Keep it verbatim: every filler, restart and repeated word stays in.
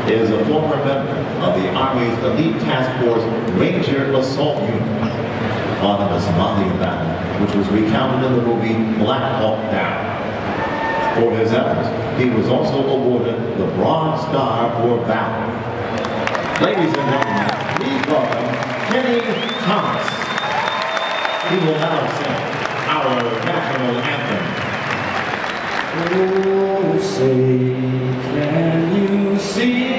is a former member of the Army's Elite Task Force Ranger Assault Unit on the Somalia battle, which was recounted in the movie Black Hawk Down. For his efforts, he was also awarded the Bronze Star for Valor. Ladies and gentlemen, please welcome Keni Thomas. He will now sing our national anthem. Oh, say, can you see